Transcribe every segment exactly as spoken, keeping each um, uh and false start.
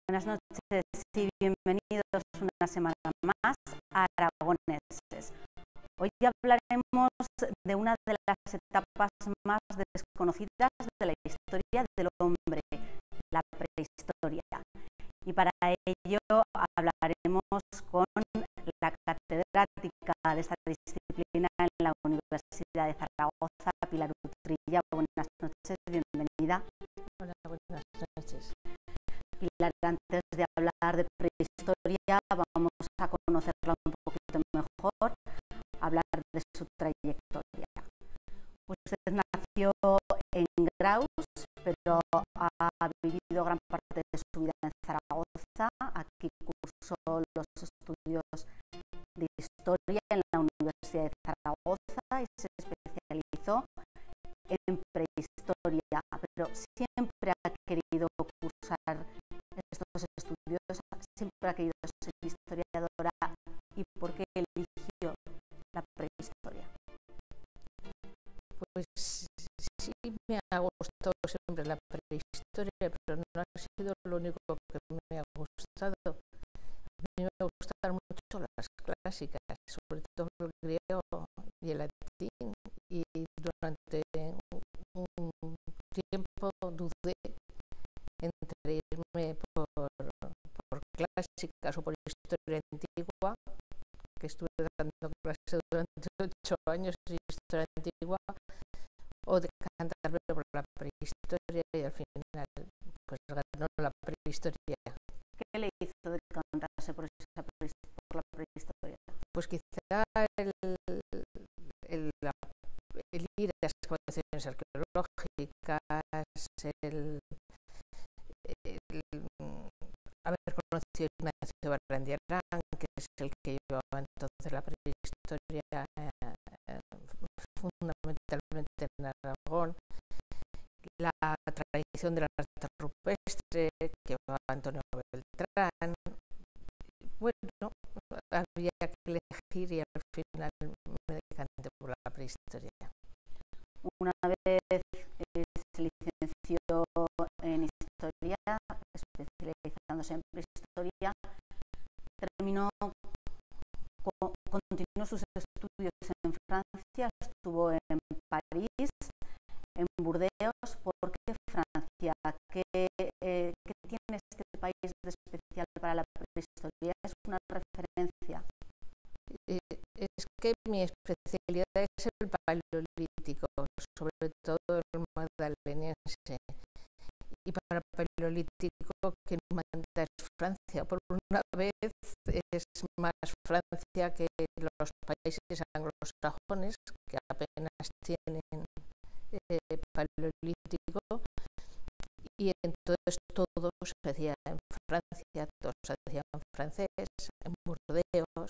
Buenas noches y bienvenidos una semana más a Aragoneses. Hoy hablaremos de una de las etapas más desconocidas de la historia del hombre, la prehistoria. Y para ello hablaremos con la catedrática de esta disciplina en la Universidad de Zaragoza, Pilar Utrilla. Buenas noches, bienvenida. Hola, buenas noches. Pilar, antes de hablar de prehistoria, vamos a conocerla un poquito mejor, hablar de su trayectoria. Usted nació en Graus, pero ha vivido gran parte de su vida en Zaragoza. Aquí cursó los estudios de historia en la Universidad de Zaragoza y se especializó en prehistoria, pero siempre ha querido cursar estos estudios, siempre ha querido ser historiadora. ¿Y por qué eligió la prehistoria? Pues sí, me ha gustado siempre la prehistoria, pero no ha sido lo único que me ha gustado. A mí me gustan mucho las clásicas, sobre todo el griego y el latín, y durante un tiempo dudé entre irme por, por clásicas o por historia antigua, que estuve dando clase durante ocho años de historia antigua, o decantarme por la prehistoria, y al final pues ganó la prehistoria. ¿Qué le hizo decantarse por, esa por la prehistoria? Pues quizá el, el, la, el ir a excavaciones arqueológicas, el, el haber conocido a Ignacio Barandiarán, que es el que llevaba entonces la prehistoria eh, fundamentalmente en Aragón, la tradición del arte rupestre que llevaba Antonio Beltrán. Bueno, había que elegir y al final me decanté por la prehistoria. Una vez eh, se licenció en historia, especializándose en prehistoria, terminó, co continuó sus estudios en Francia, estuvo en París, en Burdeos. ¿Por qué Francia? ¿Qué, eh, ¿Qué tiene este país de especial para la prehistoria? ¿Es una referencia? Eh, es que mi especialidad es el paleolítico, sobre todo el magdaleniense. Y para paleolítico quien manda es Francia. Por una vez es más Francia que los países anglosajones, que apenas tienen eh, paleolítico, y entonces todo se hacía en Francia, todo se hacía en francés, en Burdeos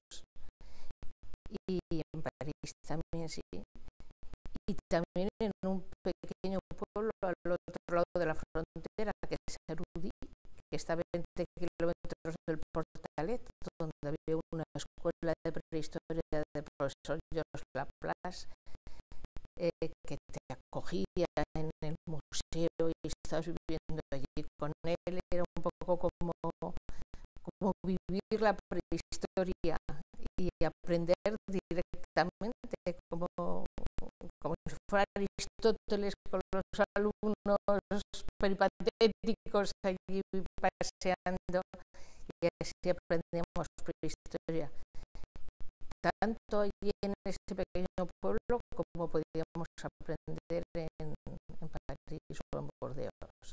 y en París también, sí. Y también en un pequeño pueblo al otro lado de la frontera, que es Erudí, que está a veinte kilómetros del Portalet, donde había una escuela de prehistoria del profesor Georges Laplace, eh, que te acogía en el museo y estabas viviendo allí con él. Era un poco como, como vivir la prehistoria y aprender directamente, como, como si fuera Aristóteles con los alumnos peripatéticos allí paseando, y así aprendíamos prehistoria, tanto allí en este pequeño pueblo como podíamos aprender en, en París o en Burdeos.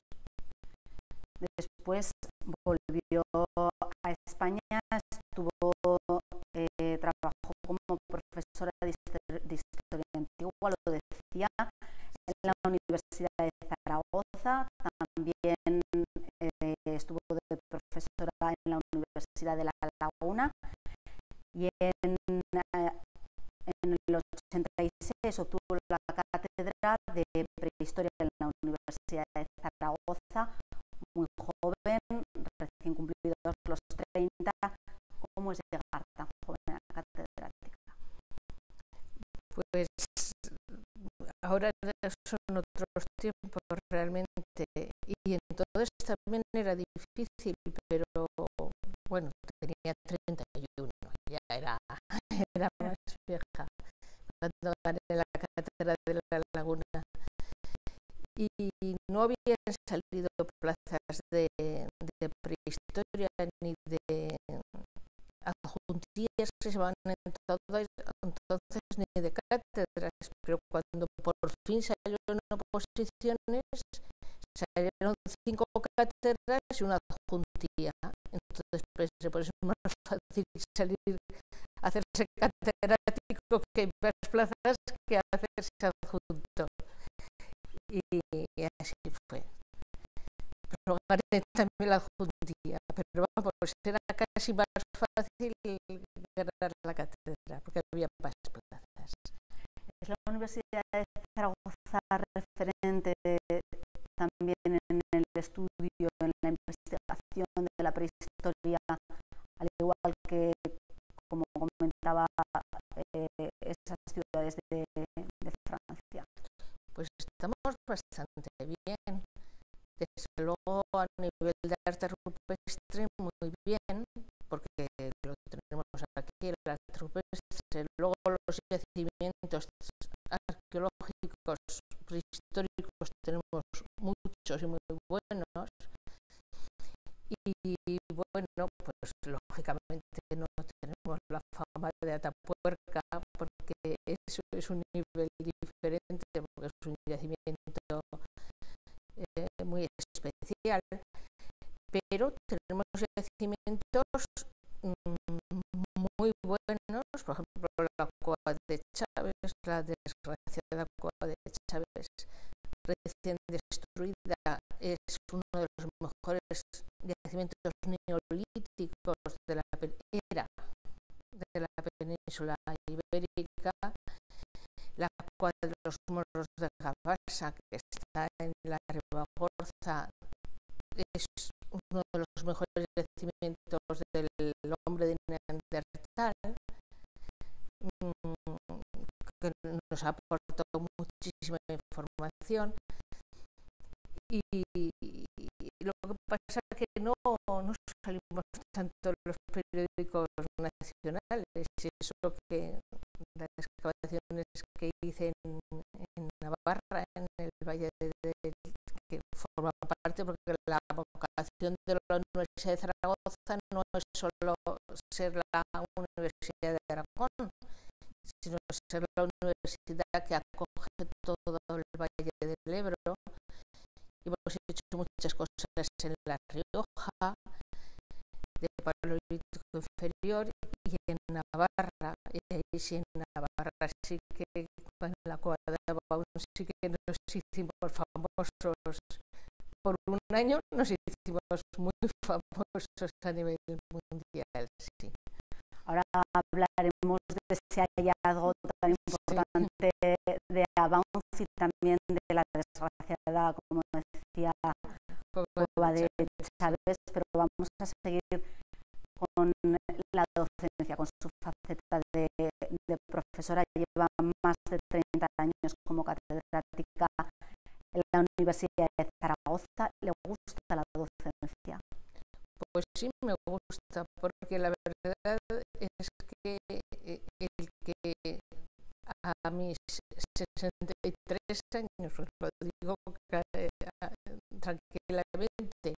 Después volvió a España, estuvo, eh, trabajó como profesora de historia, de historia antigua, lo decía, en la Universidad de Zaragoza. También eh, estuvo de profesora en la Universidad de La Laguna, y en, eh, en el ochenta y seis obtuvo la cátedra de prehistoria en la Universidad de Zaragoza, muy joven, recién cumplidos los treinta. ¿Cómo es llegar tan joven a la catedrática? Pues ahora son otros tiempos realmente, y entonces también era difícil, pero y no habían salido plazas de, de prehistoria ni de adjuntías que se van en todas, entonces ni de cátedras, pero cuando por fin salieron oposiciones, salieron cinco cátedras y una adjuntía. Entonces pensé, pues es más fácil salir a hacerse catedrático que hay más plazas que hacerse adjunto. Y, y así fue. Pero gané también la adjuntía, pero vamos, era casi más fácil ganar la cátedra, porque había más plazas. Es la Universidad de Zaragoza referente también en el estudio, en la investigación de la prehistoria, al igual que, como comentaba, eh, esas ciudades de, de Francia. Pues estamos bastante bien. Desde luego, a nivel de arte rupestre, muy bien, porque lo tenemos aquí, el arte rupestre. Luego, los yacimientos arqueológicos prehistóricos tenemos muchos y muy buenos. Y bueno, pues lógicamente no tenemos la fama de Atapuerca, porque eso es un nivel diferente, porque es un yacimiento eh, muy especial, pero tenemos yacimientos mmm, muy buenos, por ejemplo la cueva de Chávez, la desgraciada cueva de Chávez, recién destruida, es uno de los mejores yacimientos neolíticos de la era de la península ibérica. La cueva de los Moros de Gabasa, que está en la Ribagorza, es uno de los mejores yacimientos del hombre de Neandertal, que nos aportó muchísima información. Y, y lo que pasa es que no, no salimos tanto en los periódicos nacionales, y eso que las excavaciones que hice en, en Navarra, en el Valle de, de, que forma parte, porque la vocación de la Universidad de Zaragoza no es solo ser la Universidad de Aragón, sino ser la universidad que acoge todo el Valle del Ebro. Y hemos hecho muchas cosas en La Rioja, de Paleolítico inferior, y en Navarra. Y ahí sí, en Navarra sí que en la cueva de Baún sí que nos hicimos famosos. Por un año nos hicimos muy famosos a nivel mundial, sí. Ahora hablaremos de ese hallazgo tan importante sí. de Baún y también de la desgraciada, como decía, cueva de Chávez, pero vamos a seguir con la docencia, con su faceta de, de profesora. Lleva más de treinta años como catedrática en la Universidad de Zaragoza. ¿Le gusta la docencia? Pues sí, me gusta, porque la verdad es que el que a mis sesenta y tres años, os lo digo tranquilamente,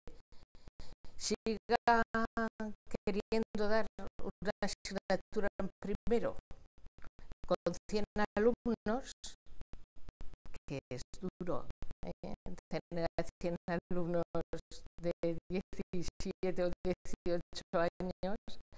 siga queriendo dar una asignatura en primero con cien alumnos, que es duro, ¿eh? Tener a cien alumnos de diecisiete o dieciocho años,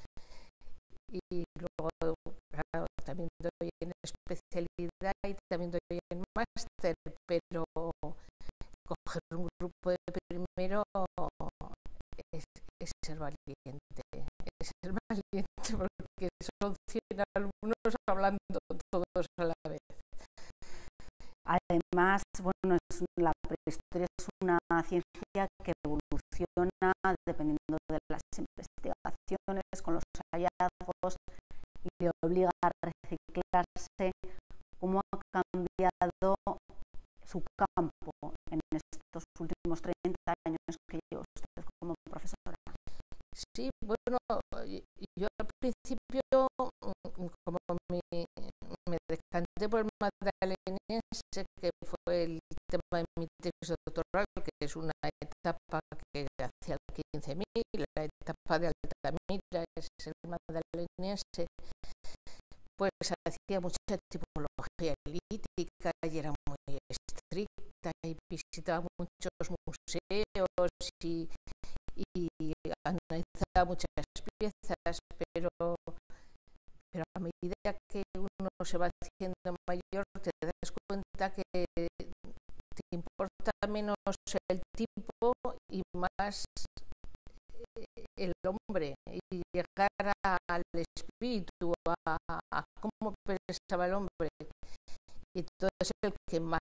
y luego, claro, también doy en especialidad y también doy en máster, pero coger un grupo de primero es, es ser valiente, es ser valiente porque son cien alumnos hablando todos a la vez. Además, bueno, es, la prehistoria es una ciencia que evoluciona dependiendo de las investigaciones, con los hallazgos, y le obliga a reciclarse. ¿Cómo ha cambiado su campo en estos últimos treinta años que lleva usted como profesora? Sí, bueno, yo al principio, como me, me decanté por el magdalenense, que fue el tema de mi tesis doctoral, que es una etapa que hacia el quince mil, la etapa de Altamira es el magdaleniense, pues hacía mucha tipología lítica y era muy estricta y visitaba muchos museos y, y analizaba muchas piezas, pero, pero a medida que uno se va haciendo mayor te das cuenta que te importa menos el tipo y más el hombre, y llegar al espíritu, a, a cómo pensaba el hombre. Y entonces el que más,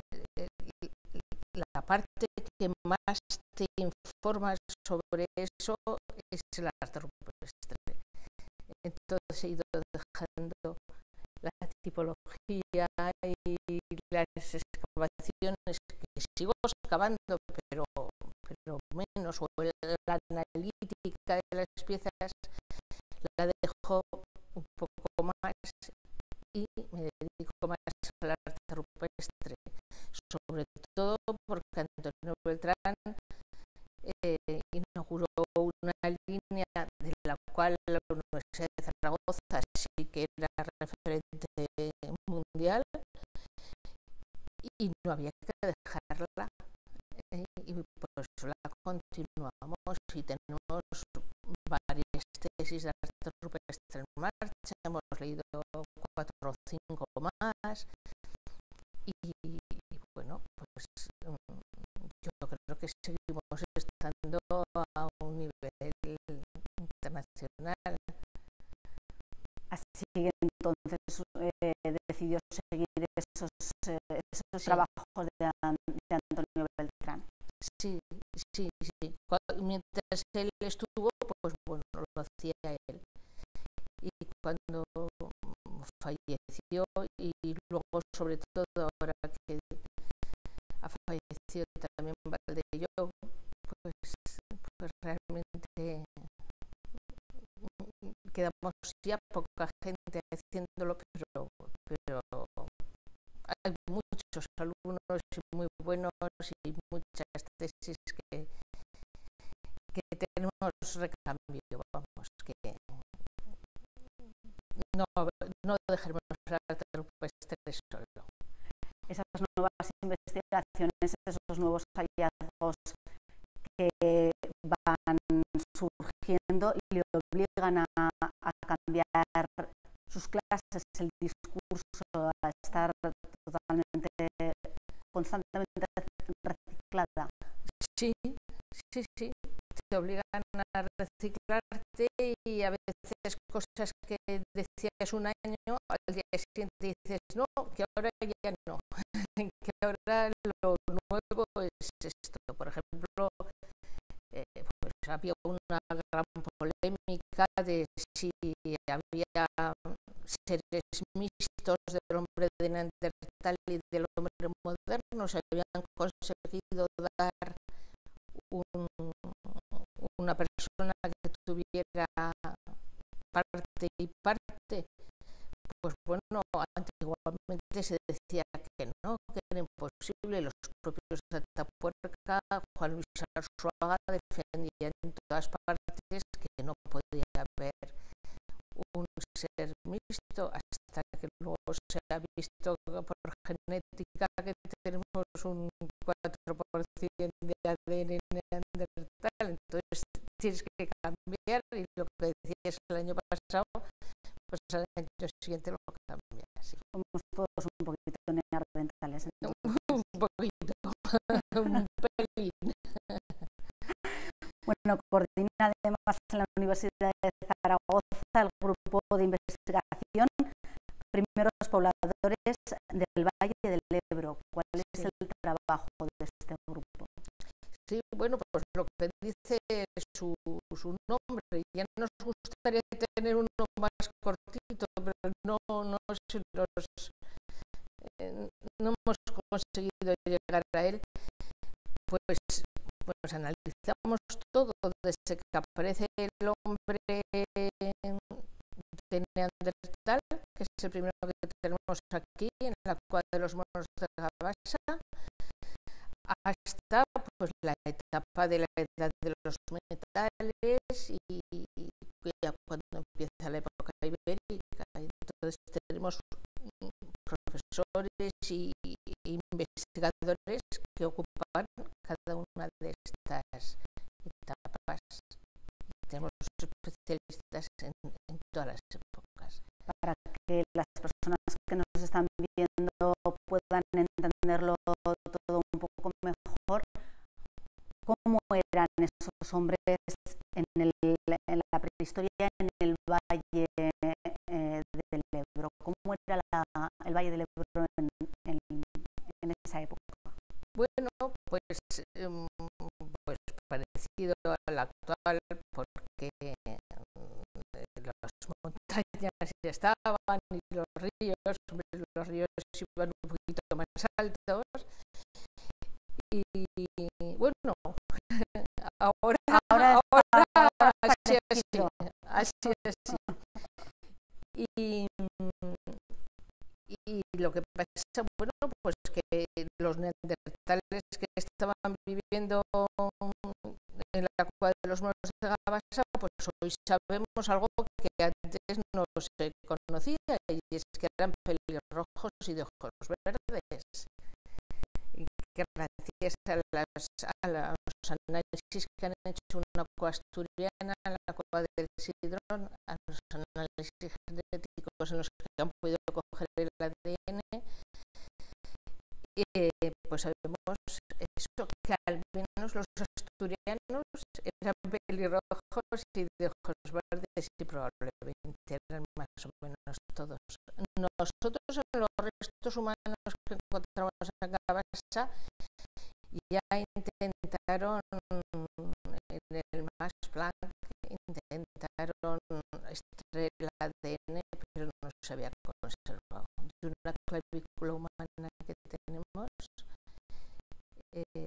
la parte que más te informa sobre eso es el arte rupestre. Entonces he ido dejando la tipología y las excavaciones, que sigo excavando, pero, pero menos, o la analítica de las piezas la dejo un poco más y me dedico más al arte rupestre, sobre todo porque Antonio Beltrán eh, inauguró una línea de la cual la Universidad de Zaragoza sí que era referente mundial y no había que dejarla, eh, y por eso la continuamos y tenemos varias tesis de arte rupestre en marcha, hemos leído cuatro o cinco más y, y bueno, pues yo creo que seguimos estando a un nivel internacional. Así que entonces eh, decidió seguir esos, eh, esos sí. trabajos de, de Antonio Beltrán. Sí, sí, sí. Cuando, mientras él estuvo, pues bueno, lo hacía él. Y cuando falleció, y luego sobre todo ahora que ha fallecido también Valdello, pues, pues realmente quedamos ya poca gente haciéndolo, pero, pero hay muchos alumnos muy buenos y muchas tesis que, que tenemos recambio, vamos, que no, no dejaremos el arte rupestre solo. Esas nuevas investigaciones, esos nuevos hallazgos que van surgiendo y le obligan a, a cambiar sus clases, el discurso, a estar totalmente, constantemente reciclada. Sí, sí, sí, te obligan a reciclarte y a veces cosas que decías un año, al día siguiente dices no, que ahora ya no, que ahora lo nuevo es esto. Por ejemplo, eh, pues había una gran polémica de si había seres mixtos del hombre de Neandertal y del hombre moderno, se habían conseguido dar un, una persona que tuviera parte y parte. Pues bueno, antiguamente se decía que no, que era imposible. Los propios de Atapuerca, Juan Luis Arzuaga, defendían en todas partes que no podía haber un ser mixto, hasta que luego se ha visto por genética que tenemos un cuatro por ciento de A D N neandertal, entonces tienes que cambiar, y lo que decías el año pasado, pues al año siguiente lo cambias. Sí. Somos todos un poquito neandertales. Un poquito, un pelín. Bueno, coordina además en la Universidad de Zaragoza el grupo de investigación Primeros Pobladores del Valle del Ebro. ¿Cuál es Sí. el trabajo de este grupo? Sí, bueno, pues lo que dice su, su nombre, ya nos gustaría tener uno más cortito, pero no, no, si los, eh, no hemos conseguido llegar a él. Pues, pues analizamos todo desde que aparece el hombre de Neandertal, que es el primero que tenemos aquí, en la cueva de los monos de Gabasa, hasta pues la etapa de la edad de los metales y, y ya cuando empieza la época ibérica. Entonces tenemos profesores y investigadores que ocupan cada una de estas etapas. Tenemos especialistas en, en todas las épocas. Para que las personas que nos están viendo puedan entenderlo todo un poco mejor, ¿cómo eran esos hombres en, el, en la prehistoria en el Valle eh, del Ebro? ¿Cómo era la, el Valle del Ebro en, en, en esa época? Bueno, pues, um, pues parecido al actual, porque las montañas ya estaban y los ríos, los ríos iban un poquito más altos y bueno, ahora, ahora, ahora, ahora así, así, así, así. Y, y lo que pasa, bueno, pues que los neandertales que estaban viviendo en la cueva de los muros de Gabasa, pues hoy sabemos algo que antes no se conocía, y es que eran pelirrojos y de ojos verdes. Y que gracias a, las, a los análisis que han hecho una cueva asturiana, la cueva del Sidrón, a los análisis genéticos en los que han podido coger el A D N, eh, pues sabemos eso, que al menos los asturianos eran pelirrojos y de ojos verdes y probablemente eran más o menos todos. Nosotros en los restos humanos que encontramos en Gabasa ya intentaron, en el Max Planck, intentaron extraer el A D N, pero no se había conservado. De una clavícula humana que tenemos, eh,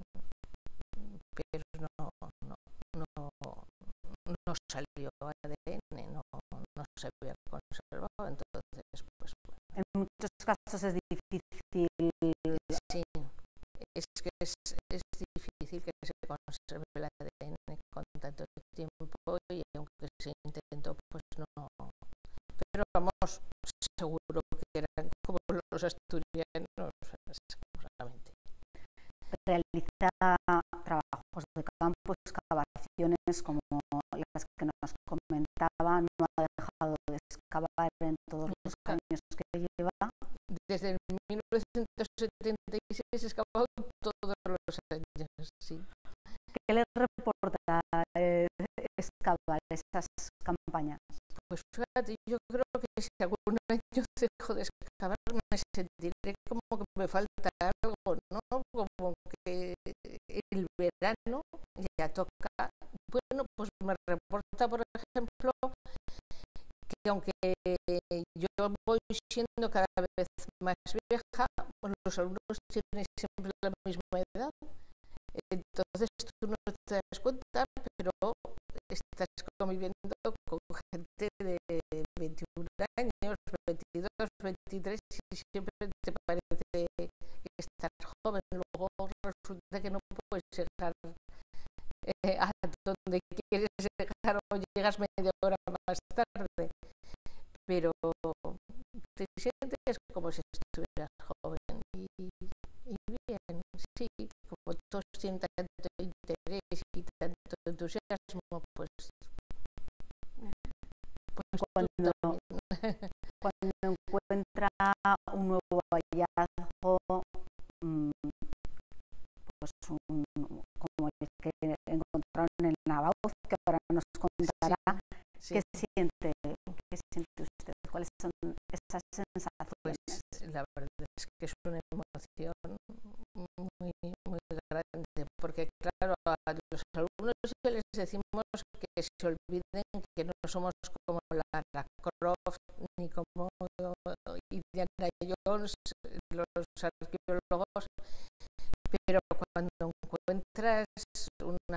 pero no, no, no, no salió A D N, no, no se había conservado, entonces pues bueno. En muchos casos es difícil. Sí, es que es, es difícil que se conserve el A D N con tanto tiempo, y aunque se intentó, pues no. Pero vamos, seguro que eran como los asturianos, seguramente. Realiza trabajos de campo, excavaciones como las que nos comentaba, no ha dejado de excavar en todos los años que lleva. Desde mil novecientos setenta y seis he excavado todos los años, sí. ¿Qué le reporta eh, excavar esas campañas? Pues fíjate, yo creo que si algún año dejo de excavar me sentiré como que me falta algo, ¿no? Como que el verano ya toca. Bueno, pues me reporta, por ejemplo, que aunque yo voy siendo cada vez más vieja, pues los alumnos tienen siempre la misma edad. Entonces tú no te das cuenta, pero estás conviviendo con gente de veintiún años, veintidós, veintitrés, y siempre te parece estar joven. Luego resulta que no puedes llegar eh, a donde quieres llegar, o llegas media hora más tarde, pero te sientes como si estuvieras joven. Y, y bien, sí, como todos tienen tanto interés y tanto entusiasmo, pues, pues cuando, cuando encuentra un nuevo hallazgo, pues un, como el que encontraron en Navauz, que ahora nos contará, sí, sí. ¿Qué siente, qué siente usted? ¿Cuáles son esas sensaciones? Pues la verdad es que es una emoción muy, muy grande, porque claro, a los alumnos les decimos que se olviden que no somos como Lara Croft ni como Indiana Jones, los arqueólogos, pero cuando encuentras una...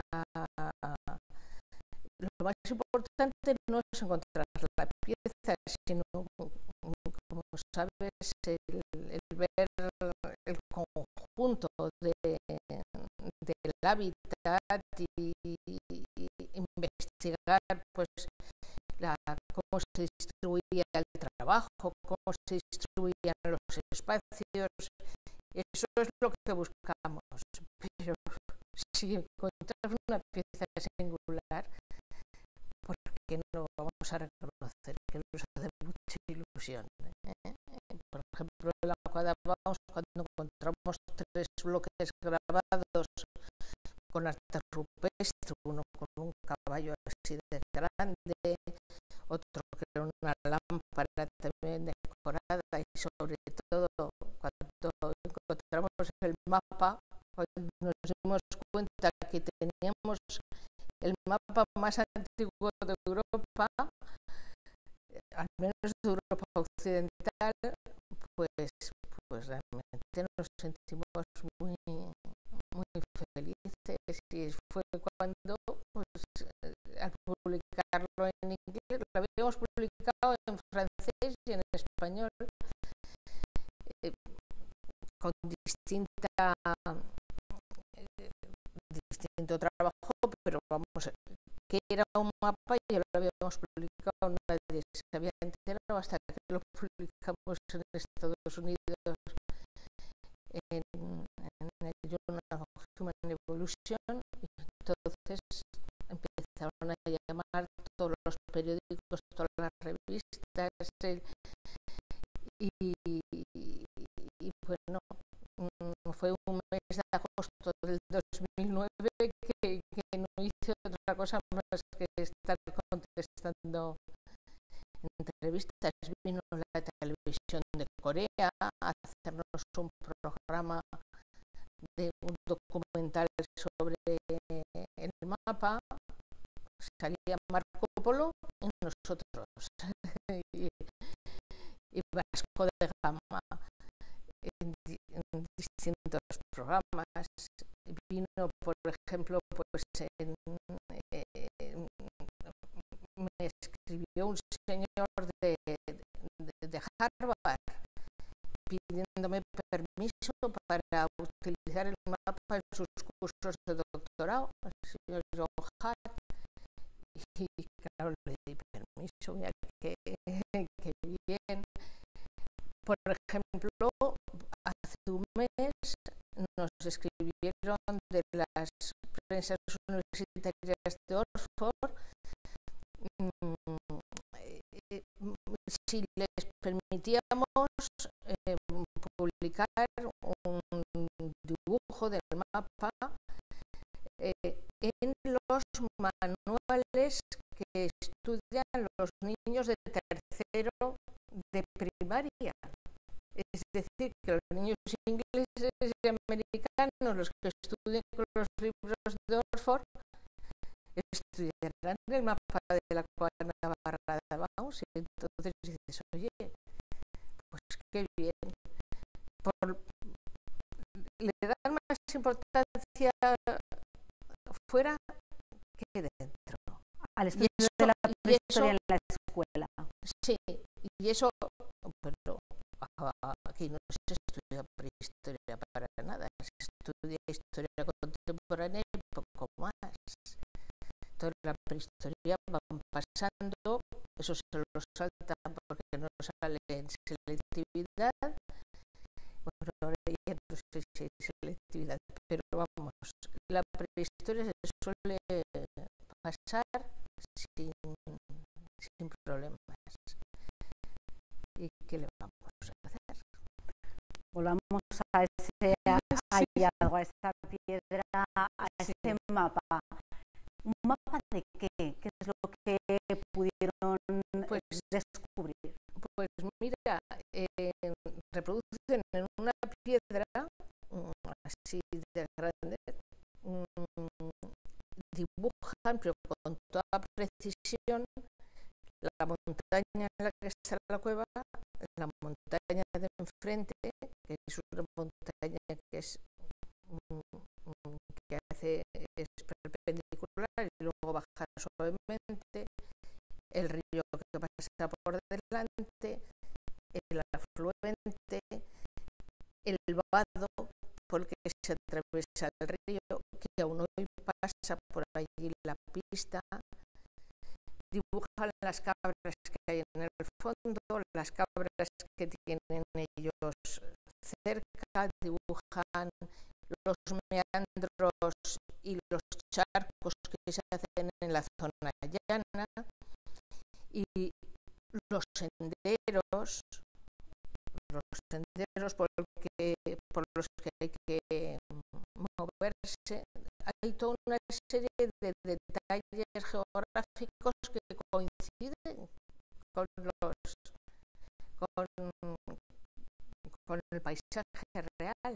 Lo más importante no es encontrar la pieza, sino, como sabes, el, el ver el conjunto de, hábitat y, y, y investigar pues la, cómo se distribuía el trabajo, cómo se distribuían los espacios. Eso es lo que buscamos, pero si encontramos una pieza singular, ¿por qué no vamos a reconocer que nos hace mucha ilusión? ¿eh? Por ejemplo, en la Cuadra Vamos, cuando encontramos tres bloques grabados con arte rupestre, uno con un caballo así de grande, otro que era una lámpara también decorada, y sobre todo cuando encontramos el mapa, nos dimos cuenta que teníamos el mapa más antiguo de Europa, al menos de Europa occidental, pues, pues realmente nos sentimos muy, muy felices, y fue cuando, pues, al publicarlo en inglés, lo habíamos publicado en francés y en español, eh, con distinta eh, distinto trabajo, pero vamos, que era un mapa y ya lo habíamos publicado, nadie se había enterado hasta que lo publicamos en Estados Unidos en, en el Journal of Human Evolution, y entonces empezaron a llamar todos los periódicos, todas las revistas, y, y, y bueno, fue un mes de agosto del dos mil nueve que, que no hice otra cosa más que estar contestando entrevistas. Vino la televisión de Corea a hacernos un programa de un documental sobre el mapa. Salía Marco Polo y nosotros y, y Vasco de Gama en, en distintos programas. Vino, por ejemplo, pues en, eh, me escribió un señor de, de, de Harvard pidiéndome permiso para utilizar el mapa en sus cursos de doctorado, el señor John Hart, y claro, le di permiso, mira que, que bien. Por ejemplo, hace un mes nos escribieron de las prensas universitarias de Oxford si les permitíamos eh, publicar un dibujo del mapa eh, en los manuales que estudian los niños de tercero de primaria. Es decir, que los niños ingleses y americanos, los que estudian con los libros de Oxford, estudiarán el mapa de la Cuadra Navarra de Vamos, y entonces dices, oye, pues qué bien. Por, le dan más importancia fuera que dentro. Al estudio eso, de la prehistoria en la escuela. Sí, y eso, pero aquí no se estudia prehistoria para nada, se estudia historia contemporánea y poco más. Toda la prehistoria van pasando, eso se lo saltan porque no sale en selectividad. Bueno, ahora ya no sé si hay selectividad, pero vamos, la prehistoria se suele pasar sin, sin problemas. ¿Y qué le vamos a hacer? Volvamos a ese hallazgo, a esa piedra, a ese sí. mapa. ¿Un mapa de qué? ¿Qué es lo que pudieron pues, descubrir? Pues mira, eh, reproducen en una piedra así de grande, um, dibujan, pero con toda precisión, la montaña en la que está la cueva, la montaña de enfrente, que es una montaña que es um, um, que hace es perpendicular y luego baja suavemente, el río que pasa por delante, el afluente, el vado por el que se atraviesa el río, que aún hoy pasa por allí la pista, dibujan las cabras que hay en el fondo, las cabras que tienen ellos cerca, dibujan los meandros y los charcos que se hacen en la zona llana y los senderos, los senderos por, que, por los que hay que moverse. Hay toda una serie de detalles geográficos que coinciden con, los, con, con el paisaje real.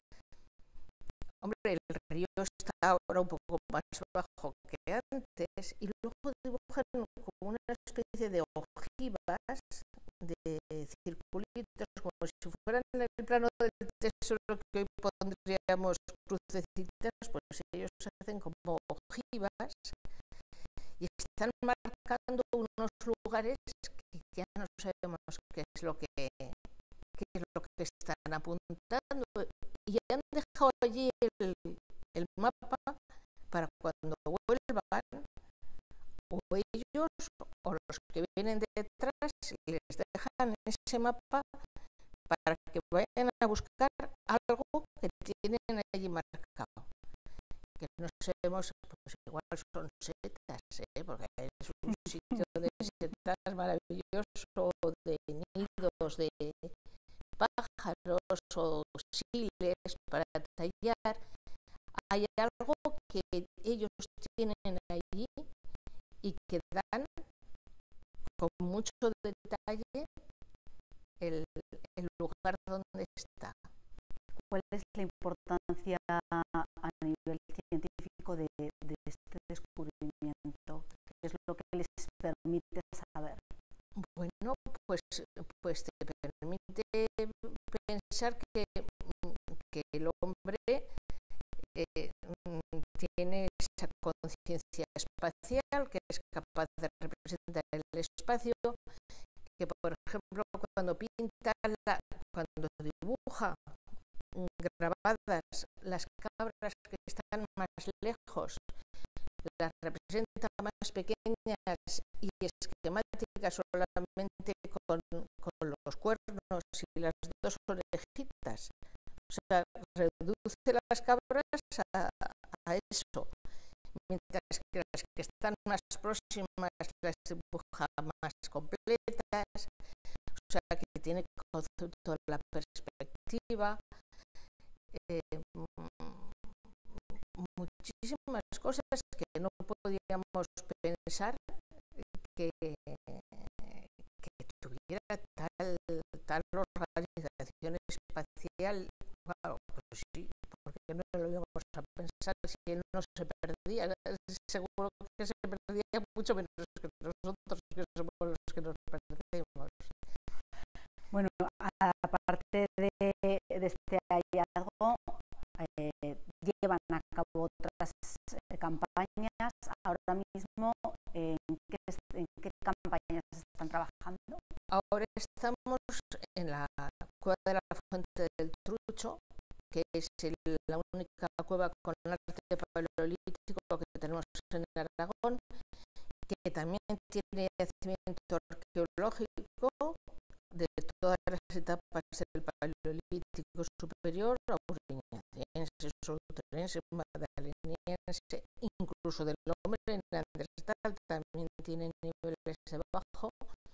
Hombre, el río está ahora un poco más bajo que antes y luego dibujan como una especie de ojivas, de circulitos, como si fueran en el plano del tesoro que hoy pondríamos crucecitas, pues ellos hacen como ojivas y están marcando unos lugares que ya no sabemos qué es lo que, qué es lo que están apuntando, y han dejado allí el, el mapa para cuando vuelvan o ellos o los que vienen detrás les dejan ese mapa para que vayan a buscar algo que tienen allí marcado, que no sabemos, pues igual son setas, ¿eh? Porque es un sitio de setas maravilloso, de nidos de pájaros o siles para tallar. Hay algo que ellos tienen allí y que dan con mucho detalle el, el lugar donde está. ¿Cuál es la importancia a nivel científico de, de este descubrimiento? ¿Qué es lo que les permite saber? Bueno, pues, pues te permite pensar que, que el hombre eh, tiene esa conciencia espacial, que es capaz de representar el espacio, que por ejemplo cuando pinta, la, cuando dibuja grabadas las cabras que están más lejos, las representa más pequeñas y esquemáticas solamente con, con los cuernos y las dos orejitas. O sea, reduce las cabras a, a eso, mientras que las que están más próximas las dibuja más completas. O sea, que tiene concepto de la perspectiva. Eh, muchísimas cosas que no podíamos pensar que, que tuviera tal, tal organización espacial. Claro, pues sí, porque no lo íbamos a pensar si él no se perdía. Seguro que se perdía mucho menos que nosotros, que somos los que nos perdemos. Bueno, aparte de, de este hallazgo, eh, llevan a cabo otras eh, campañas. Ahora mismo, ¿en qué, ¿en qué campañas están trabajando? Ahora estamos en la cueva de la Fuente del Trucho, que es el, la única cueva con arte paleolítico que tenemos en Aragón, que también tiene yacimiento arqueológico de todas las etapas del Paleolítico superior, auriniense, solutrense, magdaleniense, incluso del hombre neandertal, también tiene niveles de bajo.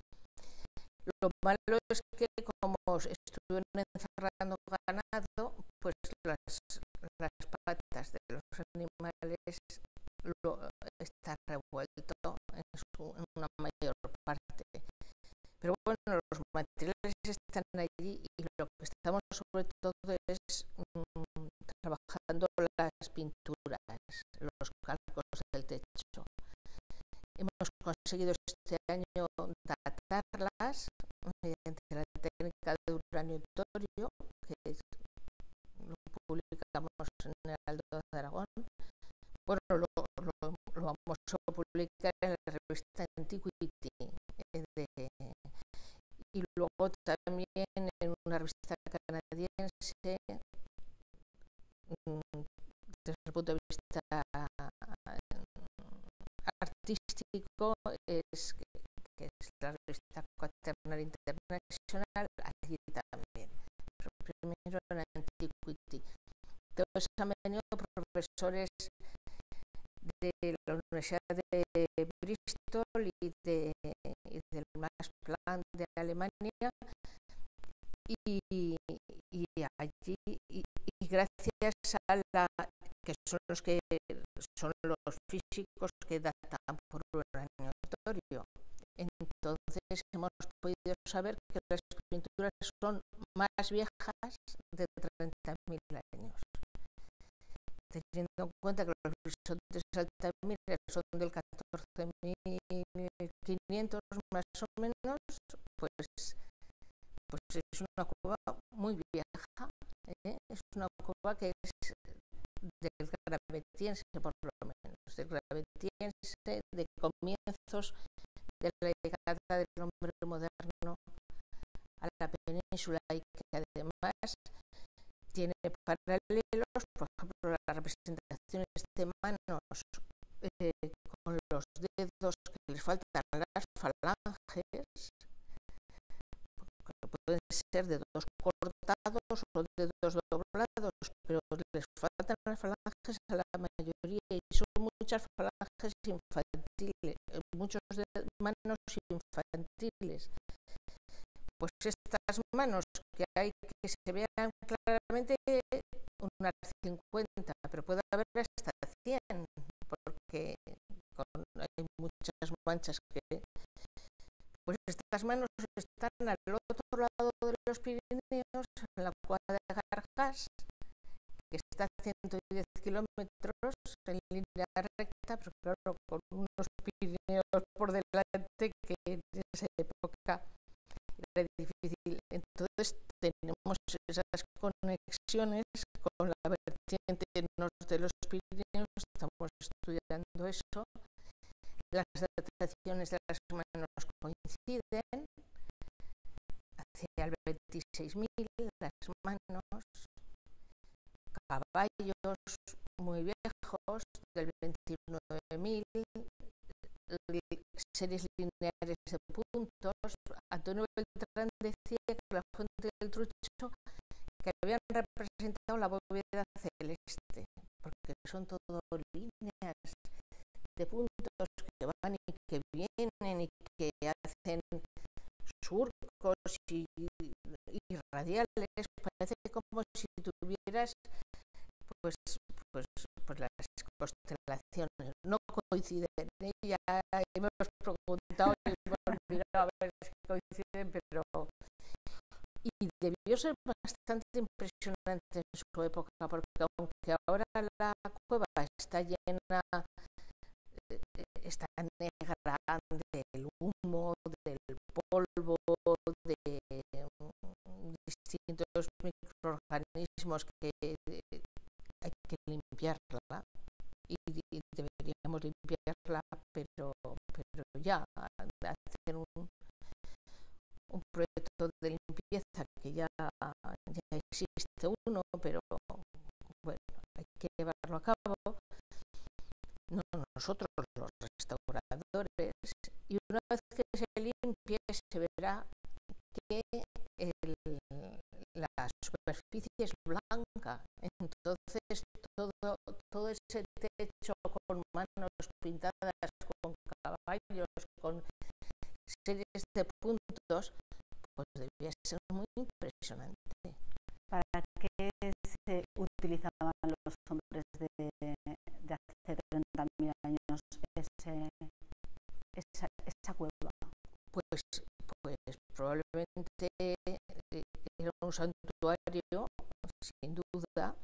Lo malo es que como estuvieron encerrando ganado, pues las, las patas de los animales lo, está revuelto en, su, en una mayor parte. Pero bueno, los materiales están allí y lo que estamos sobre todo es mmm, trabajando las pinturas, los calcos del techo. Hemos conseguido este año datarlas mediante la técnica de uranio torio, que es, lo publicamos en el Heraldo de Aragón. Bueno, lo, lo, lo vamos a publicar en la revista Antiquity de, y luego también en una revista canadiense desde el punto de vista turístico es, que, que es la revista Quaternary International, allí también, pero primero en Antiquity. Entonces han venido profesores de la Universidad de Bristol y, de, y del Max Planck de Alemania, y, y allí, y, y gracias a la, que son los que son los físicos que datan por uranio-torio, entonces hemos podido saber que las pinturas son más viejas de treinta mil años. Teniendo en cuenta que los bisontes Altamira son del catorce mil quinientos más o menos, pues, pues es una cueva muy vieja, ¿eh? Es una cueva que es del Gravetiense, por lo menos, del Gravetiense, de comienzos de la llegada del hombre moderno a la península, y que además tiene paralelos, por ejemplo, las representaciones de manos eh, con los dedos que les faltan las falanges, que pueden ser dedos cortados o dedos doblados, pero les faltan las falanges a la mayoría, y son muchas falanges infantiles, muchos de manos infantiles. Pues estas manos que hay que se vean claramente, unas cincuenta, pero puede haber hasta cien, porque con, hay muchas manchas que... Pues estas manos están al otro lado de los Pirineos, en la cueva de Gargas, que está a ciento diez kilómetros en línea recta, pero claro, con unos Pirineos por delante que en esa época era difícil. Entonces tenemos esas conexiones con la vertiente norte de los Pirineos, estamos estudiando eso. Las dataciones de las manos coinciden hacia el veintiséis mil, las manos, caballos muy viejos del veintinueve mil, series lineares de puntos. Antonio Beltrán decía que la fuente del Trucho, que habían representado la bóveda celeste, porque son todo líneas de puntos que van y que vienen y que hacen surcos y, y radiales. Parece como si tuvieras pues, pues, pues las constelaciones no coinciden. Ya hemos preguntado y hemos mirado a ver si coinciden, pero y debió ser bastante impresionante en su época, porque aunque ahora la cueva está llena, está negra del humo, del polvo, de distintos microorganismos que hay que limpiarla, y, y deberíamos limpiarla, pero, pero ya hacer un, un proyecto de limpieza, que ya, ya existe uno, pero bueno, hay que llevarlo a cabo. No nosotros, los restauradores, y una vez que se limpie se verá que el, la superficie es blanca, entonces todo, todo ese techo con manos pintadas, con caballos, con series de puntos, pues debía ser muy impresionante. ¿Para qué se utilizaban los hombres de, de hace treinta mil años ese, esa, esa cueva? Pues, pues probablemente era un santuario, sin duda,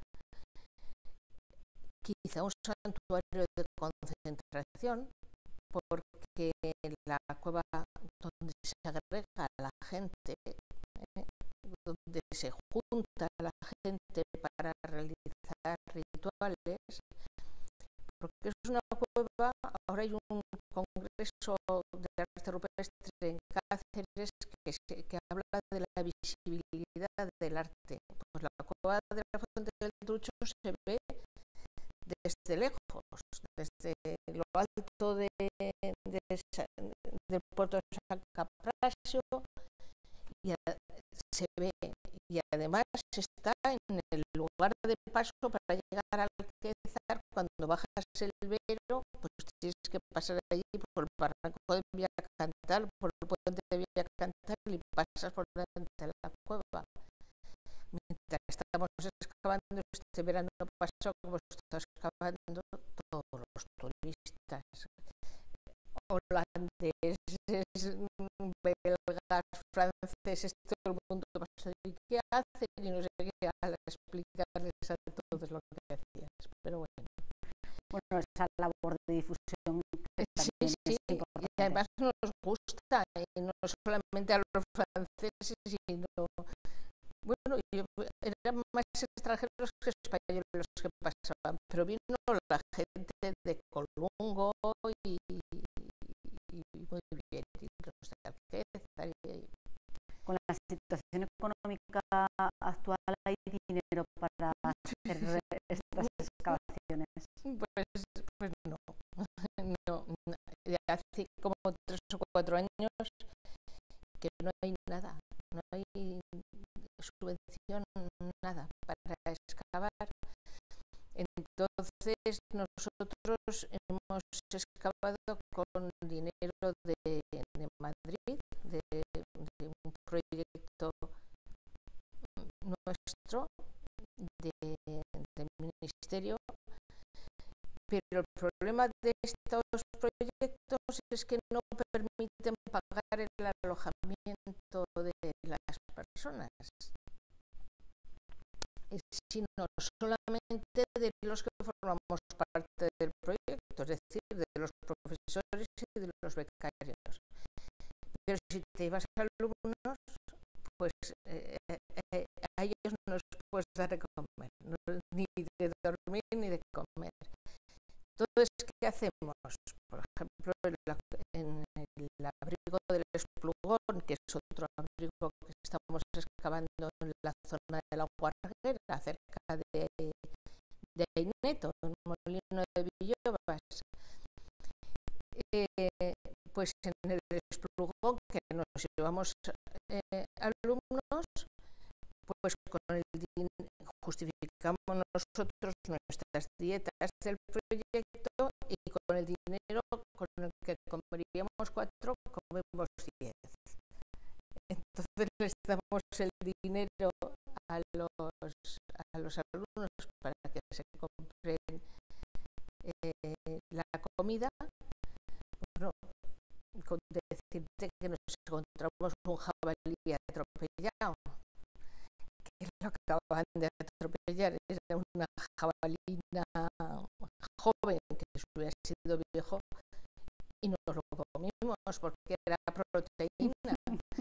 quizá un santuario de concentración, porque la cueva donde se agrega la gente, ¿eh? donde se junta la gente para realizar rituales, porque es una cueva. Ahora hay un congreso de arte rupestre en Cáceres que, se, que habla de la visibilidad del arte. Pues la cueva de la Fuente del Trucho se ve desde lejos, desde lo alto de, del puerto de San Caprasio, y a, se ve, y además está en el lugar de paso para llegar al Alquézar. Cuando bajas el Vero, pues tienes que pasar allí por el barranco de Villacantal, por el puente de Villacantal, y pasas por delante de la cueva. Mientras estamos excavando, este verano pasado, como está excavando, todos los turistas holandeses, belgas, franceses, todo el mundo pasó. ¿Y qué hacen? Y no sé qué, al explicarles a todos lo que hacías. Pero bueno. Bueno, esa labor de difusión que sí, también sí, es importante. Y además nos gusta, y no solamente a los franceses, sino, bueno, yo, eran más extranjeros que españoles los que pasaban, pero vino la gente de Colungo y, y, y muy bien, y los de Alquézar. Y, con la situación económica actual, ¿hay dinero para hacer estas excavaciones? Pues, pues no, no, no. Hace como tres o cuatro años que no hay nada, no hay subvención, nada para excavar. Entonces nosotros hemos excavado con dinero de, de Madrid, de, de un proyecto nuestro, de, del ministerio, pero el problema de estos proyectos es que no permiten pagar el alojamiento de las personas, sino solamente de los que formamos parte del proyecto, es decir, de los profesores y de los becarios. Pero si te llevas a alumnos, pues eh, eh, a ellos no les puedes dar de comer, no, ni de dormir ni de comer. Entonces, ¿qué hacemos? Por ejemplo, en, la, en el abrigo del Esplugón, que es otro abrigo que estamos excavando en la zona de la Guarguera, cerca de, de Aineto, en Molino de Villobas. Eh, pues en el Esplugón, que nos llevamos eh, alumnos, pues con el dinero justificamos nosotros nuestras dietas del proyecto, y con el dinero con el que comeríamos cuatro, comemos diez. Entonces les damos el dinero a los, a los alumnos para que se compren eh, la comida. Bueno, con decirte que nos encontramos un jabalí atropellado, que lo acaban de atropellar, era una jabalina joven, que hubiera sido viejo, y nos lo comimos porque era proteína.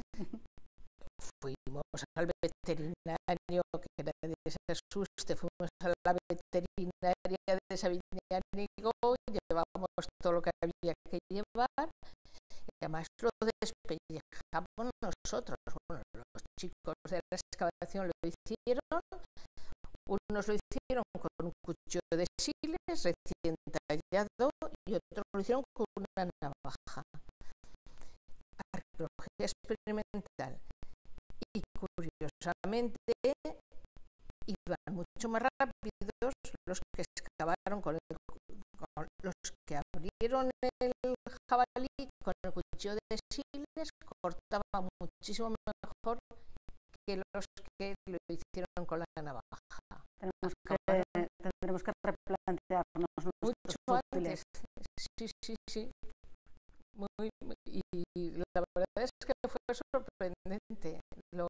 Fuimos al veterinario, que nadie se asuste, fuimos a la veterinaria de Sabiñánigo, llevábamos todo lo que había que llevar, y además lo despellejamos nosotros. Bueno, los chicos de la excavación lo hicieron, unos lo hicieron con un cuchillo de siles recién tallado, y otros lo hicieron con una navaja. Arqueología experimental. Y curiosamente iban mucho más rápidos los que excavaron con, el, con los que abrieron el jabalí con el cuchillo de siles, cortaba muchísimo mejor que los que lo hicieron con la navaja. Tenemos que, tendremos que replantearnos mucho antes. Sí, sí, sí. Muy, y, y la verdad es que fue sorprendente. Lo,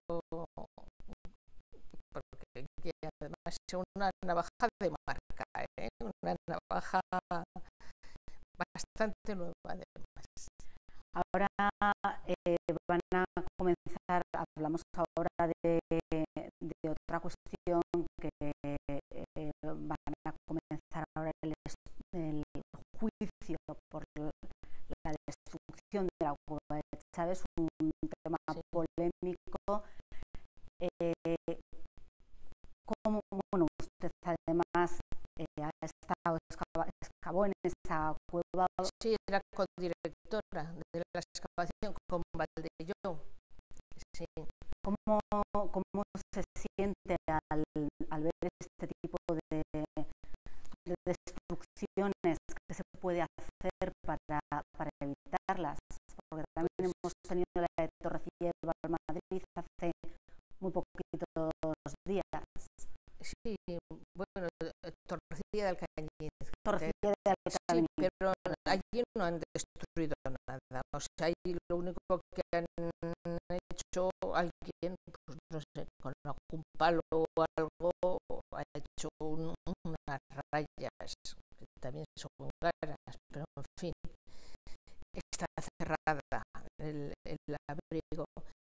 porque además es una navaja de marca, ¿eh? Una navaja bastante nueva además. Ahora eh, van a comenzar, hablamos ahora de, de otra cuestión, que eh, van a comenzar ahora el, el juicio por la destrucción de la cueva de Chávez, un tema sí. polémico. Eh, como, bueno, usted además eh, ha estado, excava, excavó en esa cueva, Sí, era codirectora de la excavación con Valdelló. Sí. ¿Cómo, cómo se siente al, al ver este tipo de, de destrucciones que se puede hacer para, para evitarlas? Porque también hemos tenido la de Torrecilla al Madrid hace muy poquitos días. Sí, bueno, Torrecilla del Cañiz. Torrecilla del Cañiz. Sí, pero allí no han destruido nada. O sea, ahí lo único que han hecho alguien, pues no sé, con algún palo o algo, ha hecho un, unas rayas que también son caras, pero en fin, está cerrada el, el abrigo.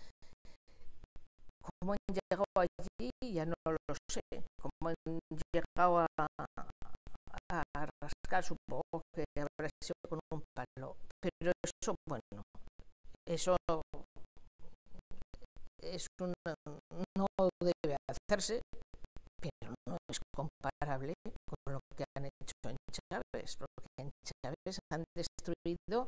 ¿Cómo han llegado allí? Ya no lo sé. ¿Cómo han llegado a, a rascar? Supongo que habrá sido con un palo. Pero eso, bueno, eso es un, no debe hacerse, pero no es comparable con lo que han hecho en Chaves, porque en Chaves han destruido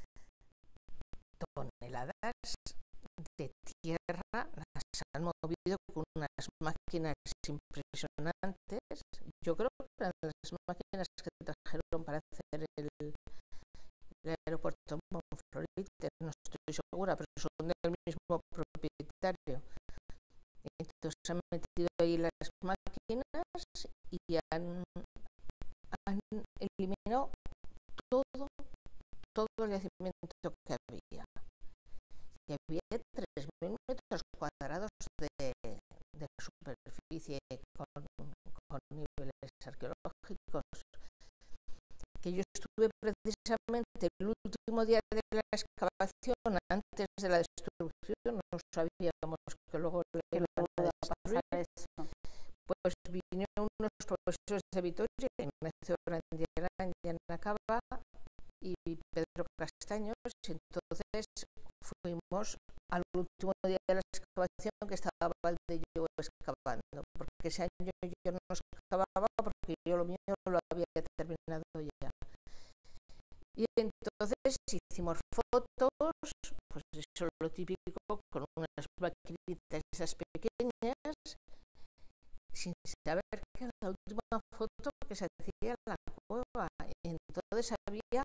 toneladas de tierra, las han movido con unas máquinas impresionantes. Yo creo que eran las máquinas que trajeron para hacer el, el aeropuerto Montflorite, no estoy segura, pero son del mismo propietario. Entonces han metido ahí las máquinas y han, han eliminado todo, todo el yacimiento que había. Y había tres mil metros cuadrados de, de superficie con, con niveles arqueológicos. Que yo estuve precisamente el último día de la excavación, antes de la destrucción, no sabíamos que luego le iban a pasar eso. Pues vinieron unos profesores de Vitoria, Ignacio Brandiarán y Ana Cava y Pedro Castaños, y entonces fuimos al último día de la excavación que estaba Valdelló excavando, porque ese año yo no excavaba porque yo lo mío lo había terminado ya. Y entonces hicimos fotos, pues eso es lo típico, con unas maquinitas esas pequeñas, sin saber que era la última foto que se hacía en la cueva. Entonces había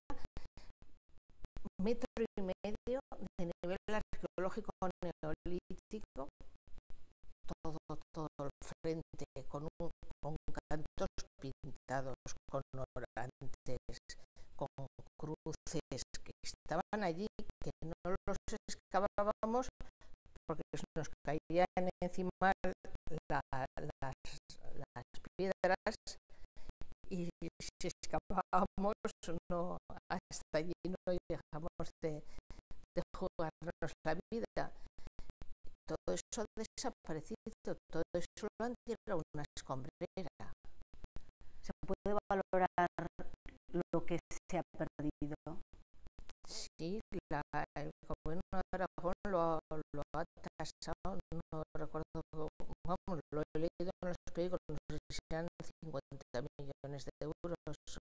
metro y medio de nivel arqueológico neolítico, todo, todo el frente, con, un, con cantos pintados, con orantes, con cruces que estaban allí, que no los excavábamos porque nos caían encima la, las, las piedras, y si excavábamos no, hasta allí no llegamos de, de jugarnos la vida. Todo eso ha desaparecido, todo eso lo han tirado a una escombrera. ¿Se puede valorar lo que se ha perdido? Sí, la, el gobierno de Aragón lo, lo ha tasado, no recuerdo, vamos, lo he leído en los periódicos, no sé si eran cincuenta millones de euros.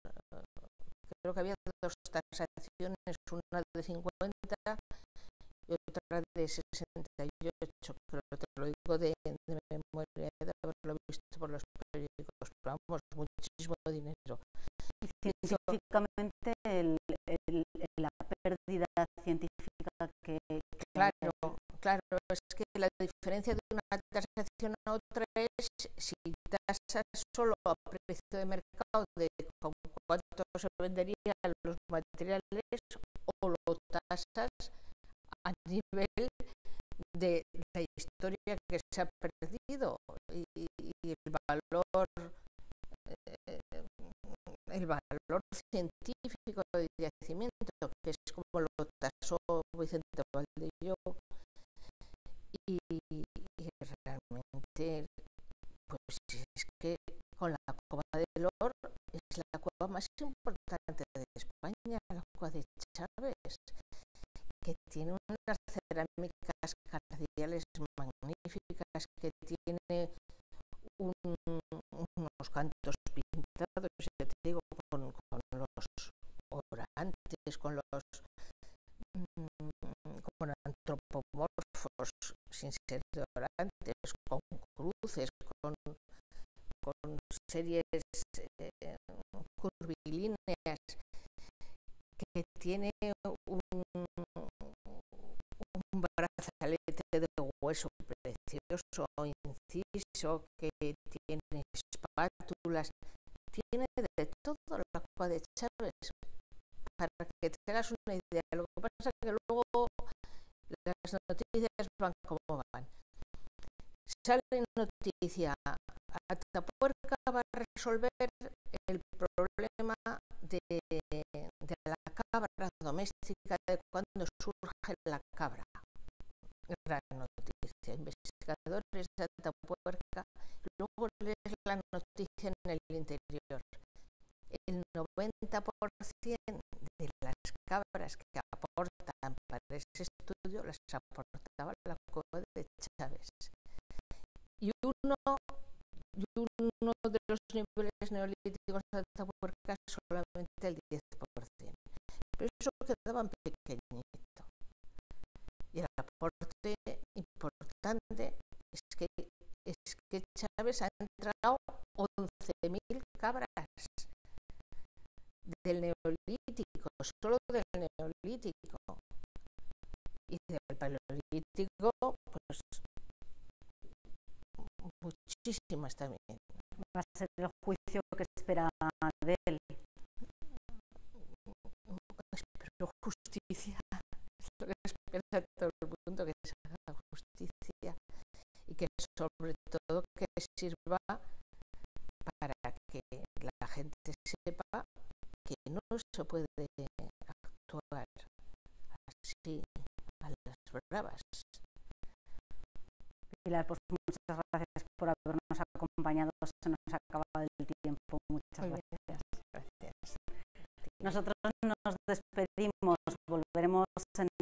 Creo que había dos tasaciones, una de cincuenta y otra de sesenta y ocho, pero te lo digo de, de memoria, de haberlo visto por los periódicos, pero vamos, muchísimo dinero. Científicamente, el, el, la pérdida científica que, que... Claro, claro, es que la diferencia de una tasación a otra es si tasas solo a precio de mercado de con cuánto se venderían los materiales, o lo tasas a nivel de la historia que se ha perdido y, y el valor eh, el valor científico del yacimiento, que es como lo tasó Vicente Valdelló, y, y realmente pues es que con la cueva del Or es la cueva más importante de España, la cueva de Chaves, que tiene unas cerámicas cardiales magníficas, que tiene un, unos cantos pintados, ya te digo, con, con los orantes antes con los mmm, con antropomorfos sin ser deodorantes, con cruces, con, con series eh, curvilíneas, que tiene un, un brazalete de hueso precioso, inciso, que tiene espátulas, tiene de todo la Copa de Chávez, para que te hagas una idea. Lo que pasa es que luego las noticias van como van. Sale noticia: Atapuerca va a resolver el problema de, de la cabra doméstica, de cuando surge la cabra. Gran noticia. Investigadores de Atapuerca. Luego lees la noticia en el interior. El noventa por ciento de las cabras que aportan para ese estudio las aportaba la Cueva de Chávez. Y uno, y uno de los niveles neolíticos de Atapuerca solamente el diez por ciento. Pero eso quedaba en pequeñito. Y el aporte importante es que, es que Chávez ha entrado once mil cabras del neolítico, solo del neolítico. Y del paleolítico, pues muchísimas también. Va a ser el juicio que espera de él. Espero justicia, es lo que espera todo el mundo, que se haga justicia y que sobre todo que sirva para que la gente sepa que no se puede actuar así a las bravas. Pilar, pues muchas gracias por habernos acompañado. Se nos ha acabado el tiempo. Muchas gracias. Gracias. Nosotros nos despedimos. Volveremos en